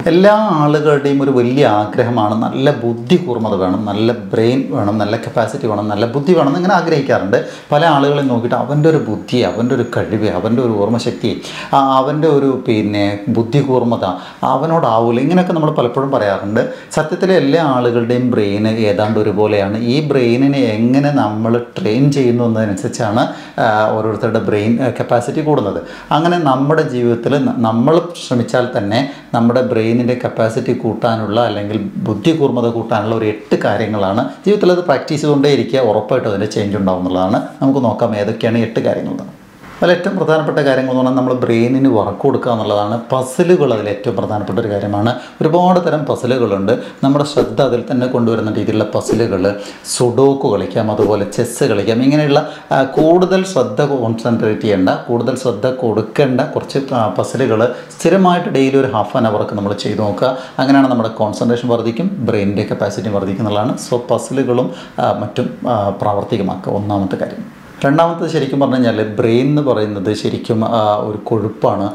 എല്ലാ ആളുകളുടെയും ഒരു വലിയ ആഗ്രഹമാണ് നല്ല ബുദ്ധി കൂർമ്മത വേണം, നല്ല ബ്രെയിൻ വേണം, നല്ല കപ്പാസിറ്റി വേണം, നല്ല ബുദ്ധി വേണം എന്നിങ്ങനെ ആഗ്രഹിക്കാറുണ്ട്. പല ആളുകളെയും നോക്കിയിട്ട് അവൻ്റെ ഒരു ബുദ്ധി, അവൻ്റെ ഒരു കഴിവ്, അവൻ്റെ ഒരു ഓർമ്മശക്തി, അവൻ്റെ ഒരു ബുദ്ധി കൂർമ്മത അവനോടാവില്ല, ഇങ്ങനെയൊക്കെ നമ്മൾ പലപ്പോഴും പറയാറുണ്ട്. സത്യത്തിൽ എല്ലാ ആളുകളുടെയും ബ്രെയിൻ ഏതാണ്ട് ഒരുപോലെയാണ്. ഈ ബ്രെയിനിനെ എങ്ങനെ നമ്മൾ ട്രെയിൻ ചെയ്യുന്നു എന്നതനുസരിച്ചാണ് ഓരോരുത്തരുടെ ബ്രെയിൻ കപ്പാസിറ്റി കൂടുന്നത്. അങ്ങനെ നമ്മുടെ ജീവിതത്തിൽ നമ്മൾ ശ്രമിച്ചാൽ തന്നെ നമ്മുടെ ബ്രെയിനിൻ്റെ കപ്പാസിറ്റി കൂട്ടാനുള്ള അല്ലെങ്കിൽ ബുദ്ധി കൂർമ്മത കൂട്ടാനുള്ള ഒരു 8 കാര്യങ്ങളാണ്. ജീവിതത്തിൽ അത് പ്രാക്ടീസ് ചെയ്തുകൊണ്ടേ ഇരിക്കുക, ഉറപ്പായിട്ടും അതിൻ്റെ ചേഞ്ച് ഉണ്ടാവും എന്നുള്ളതാണ്. നമുക്ക് നോക്കാം ഏതൊക്കെയാണ് 8 കാര്യങ്ങൾ. അതിൽ ഏറ്റവും പ്രധാനപ്പെട്ട കാര്യങ്ങൾ എന്ന് പറഞ്ഞാൽ നമ്മൾ ബ്രെയിനിന് വർക്ക് കൊടുക്കുക എന്നുള്ളതാണ്. പസിലുകൾ അതിൽ ഏറ്റവും പ്രധാനപ്പെട്ട ഒരു കാര്യമാണ്. ഒരുപാട് തരം പസിലുകളുണ്ട്. നമ്മുടെ ശ്രദ്ധ അതിൽ തന്നെ കൊണ്ടുവരുന്ന രീതിയിലുള്ള പസിലുകൾ, സുഡോക്കു കളിക്കാം, അതുപോലെ ചെസ്സ് കളിക്കാം. ഇങ്ങനെയുള്ള കൂടുതൽ ശ്രദ്ധ കോൺസെൻട്രേറ്റ് ചെയ്യേണ്ട, കൂടുതൽ ശ്രദ്ധ കൊടുക്കേണ്ട കുറച്ച് പസിലുകൾ സ്ഥിരമായിട്ട് ഡെയിലി ഒരു ഹാഫ് ആൻ അവർക്ക് നമ്മൾ ചെയ്ത് നോക്കുക. അങ്ങനെയാണ് നമ്മുടെ കോൺസെൻട്രേഷൻ വർദ്ധിക്കും, ബ്രെയിനിൻ്റെ കപ്പാസിറ്റി വർദ്ധിക്കും എന്നുള്ളതാണ്. സോ പസിലുകളും മറ്റും പ്രാവർത്തികമാക്കുക ഒന്നാമത്തെ കാര്യം. രണ്ടാമത്തത് ശരിക്കും പറഞ്ഞു കഴിഞ്ഞാൽ ബ്രെയിൻ എന്ന് പറയുന്നത് ശരിക്കും ഒരു കൊഴുപ്പാണ്,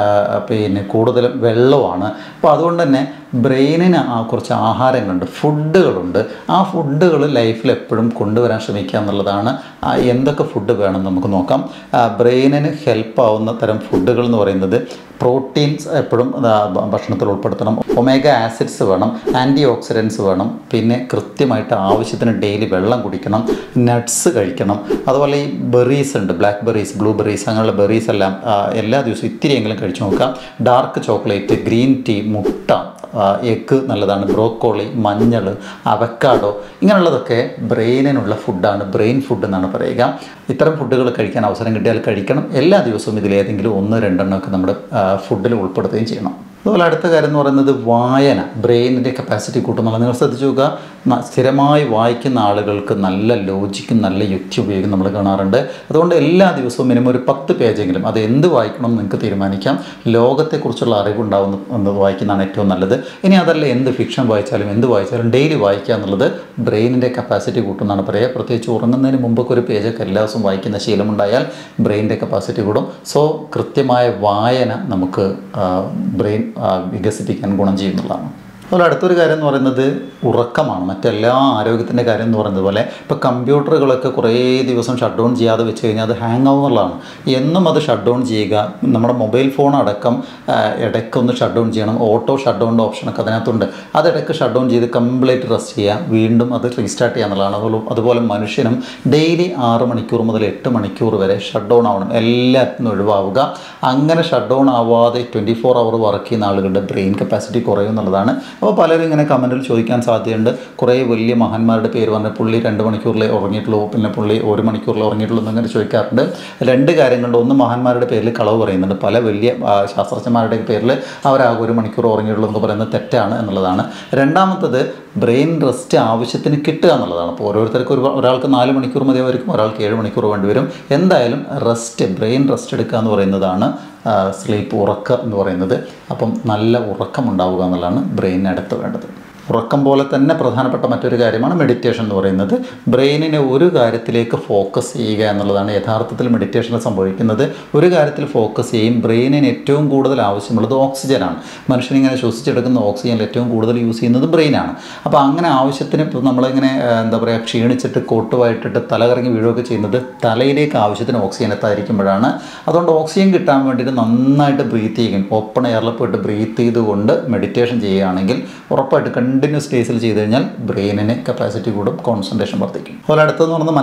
കൂടുതലും വെള്ളമാണ്. അപ്പോൾ അതുകൊണ്ട് തന്നെ ബ്രെയിനിന് കുറച്ച് ആഹാരങ്ങളുണ്ട്, ഫുഡുകളുണ്ട്. ആ ഫുഡുകൾ ലൈഫിൽ എപ്പോഴും കൊണ്ടുവരാൻ ശ്രമിക്കുക എന്നുള്ളതാണ്. എന്തൊക്കെ ഫുഡ് വേണം നമുക്ക് നോക്കാം. ബ്രെയിനിന് ഹെൽപ്പാവുന്ന തരം ഫുഡുകൾ എന്ന് പറയുന്നത് പ്രോട്ടീൻസ് എപ്പോഴും ഭക്ഷണത്തിൽ ഉൾപ്പെടുത്തണം, ഒമേഗ ആസിഡ്സ് വേണം, ആൻറ്റി ഓക്സിഡൻസ് വേണം, പിന്നെ കൃത്യമായിട്ട് ആവശ്യത്തിന് ഡെയിലി വെള്ളം കുടിക്കണം, നട്ട്സ് കഴിക്കണം. അതുപോലെ ഈ ബെറീസ് ഉണ്ട്, ബ്ലാക്ക് ബെറീസ്, ബ്ലൂ ബെറീസ്, അങ്ങനെയുള്ള ബെറീസ് എല്ലാം എല്ലാ ദിവസവും ഇത്തിരിയെങ്കിലും കഴിച്ചു നോക്കാം. ഡാർക്ക് ചോക്ലേറ്റ്, ഗ്രീൻ ടീ, മുട്ട, എഗ്ഗ് നല്ലതാണ്, ബ്രോക്കോളി, മഞ്ഞൾ, അവക്കാഡോ, ഇങ്ങനെയുള്ളതൊക്കെ ബ്രെയിനിനുള്ള ഫുഡാണ്, ബ്രെയിൻ ഫുഡ് എന്നാണ് പറയുക. ഇത്തരം ഫുഡുകൾ കഴിക്കാൻ അവസരം കിട്ടിയാൽ കഴിക്കണം. എല്ലാ ദിവസവും ഇതിലേതെങ്കിലും 1-2 ഒക്കെ നമ്മുടെ ഫുഡിൽ ഉൾപ്പെടുത്തുകയും ചെയ്യണം. അതുപോലെ അടുത്ത കാര്യം എന്ന് പറയുന്നത് വായന ബ്രെയിനിൻ്റെ കപ്പാസിറ്റി കൂട്ടുന്നുള്ള. നിങ്ങൾ ശ്രദ്ധിച്ചു നോക്കുക, സ്ഥിരമായി വായിക്കുന്ന ആളുകൾക്ക് നല്ല ലോജിക്കും നല്ല യുക്തി ഉപയോഗിക്കും നമ്മൾ കാണാറുണ്ട്. അതുകൊണ്ട് എല്ലാ ദിവസവും മിനിമം ഒരു 10 പേജെങ്കിലും, അത് എന്ത് വായിക്കണം എന്ന് നിങ്ങൾക്ക് തീരുമാനിക്കാം. ലോകത്തെക്കുറിച്ചുള്ള അറിവുണ്ടാവുന്ന വായിക്കുന്നതാണ് ഏറ്റവും നല്ലത്. ഇനി അതല്ല, എന്ത് ഫിക്ഷൻ വായിച്ചാലും എന്ത് വായിച്ചാലും ഡെയിലി വായിക്കുക എന്നുള്ളത് ബ്രെയിനിൻ്റെ കപ്പാസിറ്റി കൂട്ടുമെന്നാണ് പറയുക. പ്രത്യേകിച്ച് ഉറങ്ങുന്നതിന് മുമ്പൊക്കെ ഒരു പേജൊക്കെ എല്ലാ ദിവസവും വായിക്കുന്ന ശീലമുണ്ടായാൽ ബ്രെയിനിൻ്റെ കപ്പാസിറ്റി കൂടും. സോ കൃത്യമായ വായന നമുക്ക് ബ്രെയിൻ വികസിപ്പിക്കാൻ ഗുണം ചെയ്യുന്നതാണ്. അതുപോലെ അടുത്തൊരു കാര്യം എന്ന് പറയുന്നത് ഉറക്കമാണ്. മറ്റെല്ലാ ആരോഗ്യത്തിൻ്റെ കാര്യം എന്ന് പറയുന്നത് പോലെ ഇപ്പോൾ കമ്പ്യൂട്ടറുകളൊക്കെ കുറേ ദിവസം ഷട്ട് ഡൗൺ ചെയ്യാതെ വെച്ച് കഴിഞ്ഞാൽ അത് ഹാങ് ആവുന്നുള്ളതാണ്. എന്നും അത് ഷട്ട് ഡൗൺ ചെയ്യുക. നമ്മുടെ മൊബൈൽ ഫോൺ അടക്കം ഇടയ്ക്കൊന്ന് ഷട്ട് ഡൗൺ ചെയ്യണം. ഓട്ടോ ഷട്ട് ഡൗണിൻ്റെ ഓപ്ഷനൊക്കെ അതിനകത്തുണ്ട്. അതിടയ്ക്ക് ഷട്ട് ഡൗൺ ചെയ്ത് കംപ്ലീറ്റ് റെസ്റ്റ് ചെയ്യുക, വീണ്ടും അത് റീസ്റ്റാർട്ട് ചെയ്യുക എന്നുള്ളതാണ്. അതുപോലെ മനുഷ്യനും ഡെയിലി 6 മണിക്കൂർ മുതൽ 8 മണിക്കൂർ വരെ ഷട്ട് ഡൗൺ ആവണം, എല്ലാത്തിനും ഒഴിവാവുക. അങ്ങനെ ഷട്ട് ഡൗൺ ആവാതെ 24 അവർ വർക്ക് ചെയ്യുന്ന ആളുകളുടെ ബ്രെയിൻ കപ്പാസിറ്റി കുറയും എന്നുള്ളതാണ്. അപ്പോൾ പലരും ഇങ്ങനെ കമൻറ്റിൽ ചോദിക്കാൻ സാധ്യതയുണ്ട്, കുറേ വലിയ മഹാന്മാരുടെ പേര് പറഞ്ഞാൽ പുള്ളി 2 മണിക്കൂറിലേ ഉറങ്ങിയിട്ടുള്ളൂ, പിന്നെ പുള്ളി 1 മണിക്കൂറിലേ ഉറങ്ങിയിട്ടുള്ളൂ എന്നങ്ങനെ ചോദിക്കാറുണ്ട്. 2 കാര്യങ്ങളുണ്ട്. ഒന്ന്, മഹാന്മാരുടെ പേരിൽ കളവ് പറയുന്നുണ്ട്. പല വലിയ ശാസ്ത്രജ്ഞന്മാരുടെ പേരിൽ അവരാകെ 1 മണിക്കൂർ ഉറങ്ങിയിട്ടുള്ളൂ എന്ന് പറയുന്നത് തെറ്റാണ് എന്നുള്ളതാണ്. രണ്ടാമത്തത് ബ്രെയിൻ റെസ്റ്റ് ആവശ്യത്തിന് കിട്ടുക എന്നുള്ളതാണ്. അപ്പോൾ ഓരോരുത്തർക്കും ഒരാൾക്ക് 4 മണിക്കൂർ മതിയായിരിക്കും, ഒരാൾക്ക് 7 മണിക്കൂർ വേണ്ടി വരും. എന്തായാലും റെസ്റ്റ്, ബ്രെയിൻ റെസ്റ്റ് എടുക്കുക എന്ന് പറയുന്നതാണ് സ്ലീപ്പ്, ഉറക്കം എന്ന് പറയുന്നത്. അപ്പം നല്ല ഉറക്കം ഉണ്ടാവുക എന്നുള്ളതാണ് ബ്രെയിനിന് അടുത്ത് വേണ്ടത്. ഉറക്കം പോലെ തന്നെ പ്രധാനപ്പെട്ട മറ്റൊരു കാര്യമാണ് മെഡിറ്റേഷൻ എന്ന് പറയുന്നത്. ബ്രെയിനിനെ ഒരു കാര്യത്തിലേക്ക് ഫോക്കസ് ചെയ്യുക എന്നുള്ളതാണ് യഥാർത്ഥത്തിൽ മെഡിറ്റേഷനിൽ സംഭവിക്കുന്നത്. ഒരു കാര്യത്തിൽ ഫോക്കസ് ചെയ്യും. ബ്രെയിനിന് ഏറ്റവും കൂടുതൽ ആവശ്യമുള്ളത് ഓക്സിജനാണ്. മനുഷ്യനിങ്ങനെ ശ്വസിച്ചെടുക്കുന്ന ഓക്സിജനിൽ ഏറ്റവും കൂടുതൽ യൂസ് ചെയ്യുന്നത് ബ്രെയിനാണ്. അപ്പോൾ അങ്ങനെ ആവശ്യത്തിന് ഇപ്പോൾ നമ്മളിങ്ങനെ ക്ഷീണിച്ചിട്ട് കോട്ടുമായിട്ടിട്ട് തലകറങ്ങി വീഴുകയൊക്കെ ചെയ്യുന്നത് തലയിലേക്ക് ആവശ്യത്തിന് ഓക്സിജൻ എത്താതിരിക്കുമ്പോഴാണ്. അതുകൊണ്ട് ഓക്സിജൻ കിട്ടാൻ വേണ്ടിയിട്ട് നന്നായിട്ട് ബ്രീത്ത് ചെയ്യുകയും ഓപ്പൺ എയറിൽ പോയിട്ട് ബ്രീത്ത് ചെയ്തുകൊണ്ട് മെഡിറ്റേഷൻ ചെയ്യുകയാണെങ്കിൽ ഉറപ്പായിട്ട് കണ്ടിന്യൂസ് ഡേയ്സിൽ ചെയ്ത് കഴിഞ്ഞാൽ ബ്രെയിനിന് കപ്പാസിറ്റി കൂടും, കോൺസെൻട്രേഷൻ വർദ്ധിക്കും. അതുപോലെ അടുത്തതെന്ന് പറഞ്ഞാൽ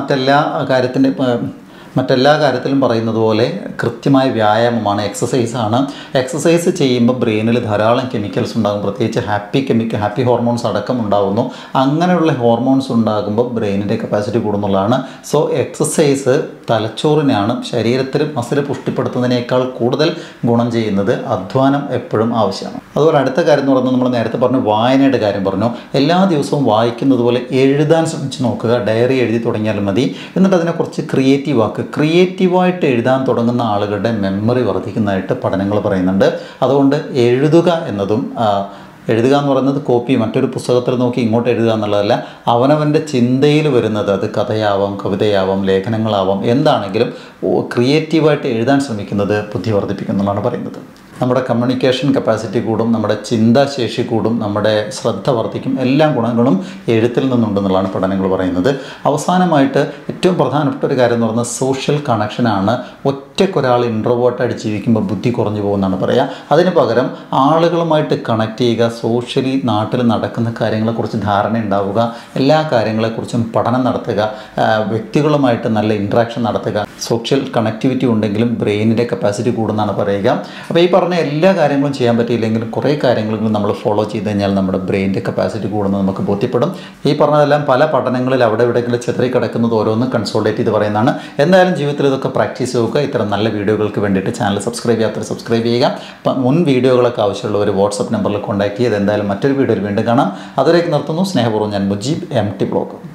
മറ്റെല്ലാ കാര്യത്തിലും പറയുന്നത് പോലെ കൃത്യമായ വ്യായാമമാണ്, എക്സസൈസാണ്. എക്സസൈസ് ചെയ്യുമ്പോൾ ബ്രെയിനിൽ ധാരാളം കെമിക്കൽസ് ഉണ്ടാകും, പ്രത്യേകിച്ച് ഹാപ്പി ഹോർമോൺസ് അടക്കം ഉണ്ടാകുന്നു. അങ്ങനെയുള്ള ഹോർമോൺസ് ഉണ്ടാകുമ്പോൾ ബ്രെയിനിൻ്റെ കപ്പാസിറ്റി കൂടുന്നുള്ളതാണ്. സോ എക്സസൈസ് തലച്ചോറിനാണ്, ശരീരത്തിൽ മസിൽ പുഷ്ടിപ്പെടുത്തുന്നതിനേക്കാൾ കൂടുതൽ ഗുണം ചെയ്യുന്നത്. അധ്വാനം എപ്പോഴും ആവശ്യമാണ്. അതുപോലെ അടുത്ത കാര്യം എന്ന് പറയുന്നത്, നമ്മൾ നേരത്തെ പറഞ്ഞു വായനയുടെ കാര്യം പറഞ്ഞു. എല്ലാ ദിവസവും വായിക്കുന്നത് പോലെ എഴുതാൻ ശ്രമിച്ച് നോക്കുക. ഡയറി എഴുതി തുടങ്ങിയാലും മതി. എന്നിട്ട് അതിനെക്കുറിച്ച് ക്രിയേറ്റീവായിട്ട് എഴുതാൻ തുടങ്ങുന്ന ആളുകളുടെ മെമ്മറി വർദ്ധിക്കുന്നതായിട്ട് പഠനങ്ങൾ പറയുന്നുണ്ട്. അതുകൊണ്ട് എഴുതുക എന്നതും എഴുതുക എന്ന് പറയുന്നത് കോപ്പി മറ്റൊരു പുസ്തകത്തിൽ നോക്കി ഇങ്ങോട്ട് എഴുതുക എന്നുള്ളതല്ല. അവനവൻ്റെ ചിന്തയിൽ വരുന്നത്, അത് കഥയാവാം, കവിതയാവാം, ലേഖനങ്ങളാവാം, എന്താണെങ്കിലും ക്രിയേറ്റീവായിട്ട് എഴുതാൻ ശ്രമിക്കുന്നത് ബുദ്ധി വർദ്ധിപ്പിക്കുമെന്നാണ് പറയുന്നത്. നമ്മുടെ കമ്മ്യൂണിക്കേഷൻ കപ്പാസിറ്റി കൂടും, നമ്മുടെ ചിന്താശേഷി കൂടും, നമ്മുടെ ശ്രദ്ധ വർദ്ധിക്കും. എല്ലാ ഗുണങ്ങളും എഴുത്തിൽ നിന്നുണ്ടെന്നുള്ളതാണ് പഠനങ്ങൾ പറയുന്നത്. അവസാനമായിട്ട് ഏറ്റവും പ്രധാനപ്പെട്ട ഒരു കാര്യം എന്ന് പറയുന്നത് സോഷ്യൽ കണക്ഷനാണ്. ഒറ്റക്കൊരാൾ ഇൻട്രോവേർട്ടായിട്ട് ജീവിക്കുമ്പോൾ ബുദ്ധി കുറഞ്ഞു പോകുമെന്നാണ് പറയുക. അതിന് പകരം ആളുകളുമായിട്ട് കണക്ട് ചെയ്യുക, സോഷ്യലി നാട്ടിൽ നടക്കുന്ന കാര്യങ്ങളെക്കുറിച്ച് ധാരണ ഉണ്ടാവുക, എല്ലാ കാര്യങ്ങളെക്കുറിച്ചും പഠനം നടത്തുക, വ്യക്തികളുമായിട്ട് നല്ല ഇൻട്രാക്ഷൻ നടത്തുക. സോഷ്യൽ കണക്ടിവിറ്റി ഉണ്ടെങ്കിലും ബ്രെയിനിൻ്റെ കപ്പാസിറ്റി കൂടുമെന്നാണ് പറയുക. അപ്പോൾ ഈ പറഞ്ഞ എല്ലാ കാര്യങ്ങളും ചെയ്യാൻ പറ്റിയില്ലെങ്കിലും കുറേ കാര്യങ്ങളും നമ്മൾ ഫോളോ ചെയ്ത് കഴിഞ്ഞാൽ നമ്മുടെ ബ്രെയിനിൻ്റെ കപ്പാസിറ്റി കൂടുന്നത് നമുക്ക് ബോധ്യപ്പെടും. ഈ പറഞ്ഞതെല്ലാം പല പഠനങ്ങളിൽ അവിടെ ഇവിടെയെങ്കിലും ചിതറി കിടക്കുന്നത് ഓരോന്നും കൺസോൾട്ടേറ്റ് ചെയ്ത് പറയുന്നതാണ്. എന്തായാലും ജീവിതത്തിൽ ഇതൊക്കെ പ്രാക്ടീസ് ചെയ്യുക. ഇത്തരം നല്ല വീഡിയോകൾക്ക് വേണ്ടിയിട്ട് ചാനൽ സബ്സ്ക്രൈബ് ചെയ്യാത്തവർ സബ്സ്ക്രൈബ് ചെയ്യുക. മുൻ വീഡിയോകളൊക്കെ ആവശ്യമുള്ളവർ വാട്സപ്പ് നമ്പറിൽ കോൺടാക്ട് ചെയ്ത് എന്തായാലും മറ്റൊരു വീഡിയോയിൽ വീണ്ടും കാണാം. അതിലേക്ക് നിർത്തുന്നു. സ്നേഹപൂർവ്വം ഞാൻ മുജീബ്, MT ബ്ലോഗ്.